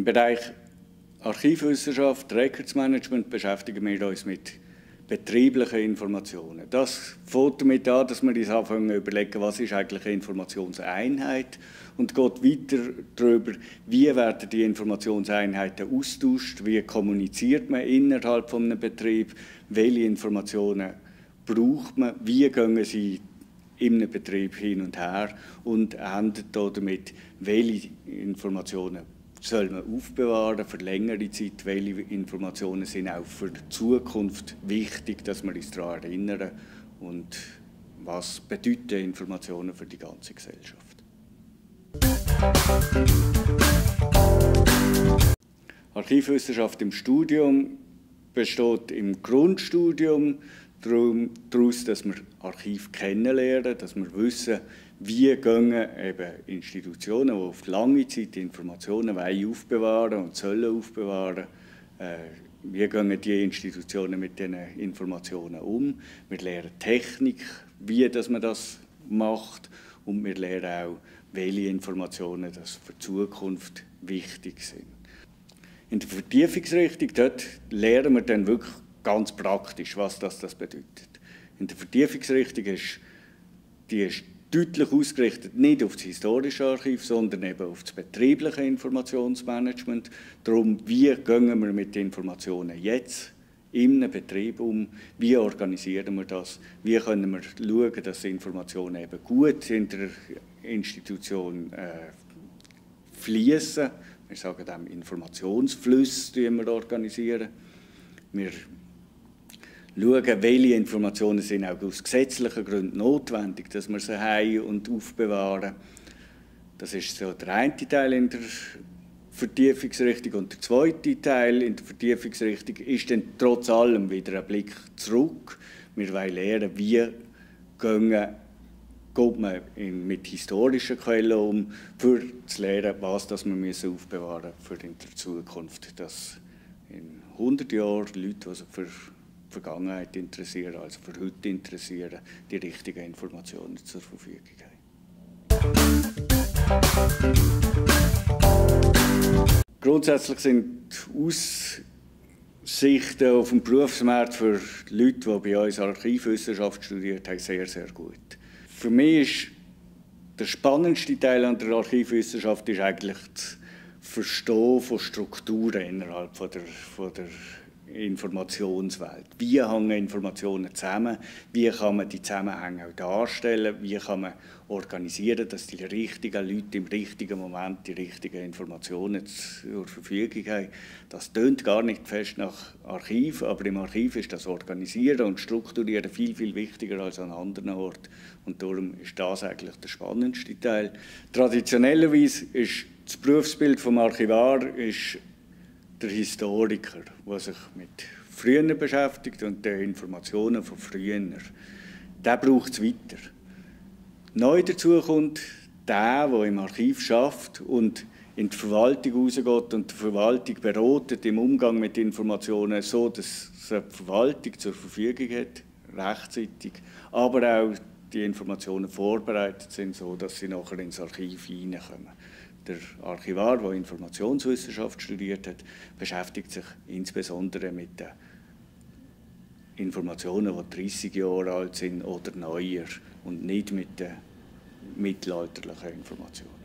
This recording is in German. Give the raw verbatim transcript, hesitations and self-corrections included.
Bereich Archivwissenschaft, Records Management beschäftigen wir uns mit betrieblichen Informationen. Das fängt damit an, dass wir uns anfangen zu überlegen, was ist eigentlich eine Informationseinheit, und geht weiter darüber, wie werden die Informationseinheiten austauscht, wie kommuniziert man innerhalb von einem Betrieb, welche Informationen braucht man, wie gehen sie in einem Betrieb hin und her, und endet damit, welche Informationen soll man aufbewahren für längere Zeit, welche Informationen sind auch für die Zukunft wichtig, dass wir uns daran erinnern, und was bedeuten Informationen für die ganze Gesellschaft. Archivwissenschaft im Studium besteht im Grundstudium daraus, dass wir Archiv kennenlernen, dass wir wissen, wie gehen eben Institutionen, die auf lange Zeit Informationen aufbewahren und sollen aufbewahren, äh, wie gehen die Institutionen mit diesen Informationen um. Wir lernen Technik, wie dass man das macht, und wir lernen auch, welche Informationen das für die Zukunft wichtig sind. In der Vertiefungsrichtung dort lernen wir dann wirklich ganz praktisch, was das, das bedeutet. In der Vertiefungsrichtung ist die ist deutlich ausgerichtet nicht auf das historische Archiv, sondern eben auf das betriebliche Informationsmanagement. Darum, wie gehen wir mit den Informationen jetzt in einem Betrieb um, wie organisieren wir das, wie können wir schauen, dass die Informationen eben gut in der Institution äh, fließen. Wir sagen dem Informationsfluss, den wir organisieren. Wir schauen, welche Informationen sind auch aus gesetzlichen Gründen notwendig, dass wir sie haben und aufbewahren. Das ist so der eine Teil in der Vertiefungsrichtung. Und der zweite Teil in der Vertiefungsrichtung ist dann trotz allem wieder ein Blick zurück. Wir wollen lernen, wie gehen, geht man in, mit historischen Quellen um, für zu lernen, was das wir müssen aufbewahren müssen für in der Zukunft. Dass in hundert Jahren Leute, die sich für die Vergangenheit interessieren, also für heute interessieren, die richtigen Informationen zur Verfügung haben. Grundsätzlich sind die Aussichten auf den Berufsmarkt für Leute, die bei uns Archivwissenschaft studiert haben, sehr, sehr gut. Für mich ist der spannendste Teil an der Archivwissenschaft ist eigentlich das Verstehen von Strukturen innerhalb von der, von der Informationswelt. Wie hängen Informationen zusammen? Wie kann man die Zusammenhänge auch darstellen? Wie kann man organisieren, dass die richtigen Leute im richtigen Moment die richtigen Informationen zur Verfügung haben? Das tönt gar nicht fest nach Archiv, aber im Archiv ist das Organisieren und Strukturieren viel, viel wichtiger als an anderen Orten. Und darum ist das eigentlich der spannendste Teil. Traditionellerweise ist das Berufsbild des Archivars ist der Historiker, der sich mit früher beschäftigt und den Informationen von früher. Der braucht es weiter. Neu dazu kommt der, der im Archiv arbeitet und in die Verwaltung rausgeht und die Verwaltung beratet im Umgang mit Informationen, so dass die Verwaltung zur Verfügung hat, rechtzeitig, aber auch die Informationen vorbereitet sind, so dass sie nachher ins Archiv hineinkommen. Der Archivar, der Informationswissenschaft studiert hat, beschäftigt sich insbesondere mit den Informationen, die dreissig Jahre alt sind oder neuer, und nicht mit den mittelalterlichen Informationen.